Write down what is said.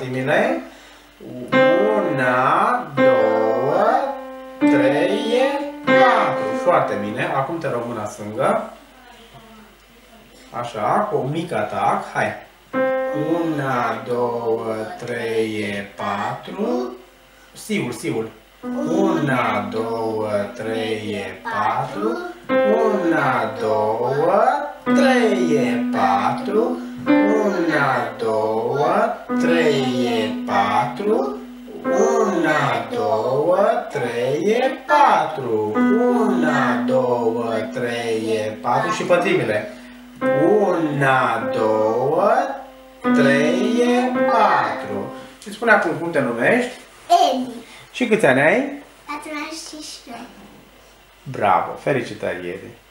pătimile. 1, 2, 3, 4. Foarte bine. Acum te rog mâna stângă. Așa, cu un mic atac. Hai. 1, 2, 3, 4. Sigur, sigur. 1, 2, 3, 4. 1, 2, 3, 4. 1, 2, 3, 4. 1, 2, 3, 4. 1, 2, 3, 4. Și pătimile. 1, 2, 3, 4. Și spune acum cum te numești? Edi. Și câți ani ai? 45. Bravo! Felicitări, Edi!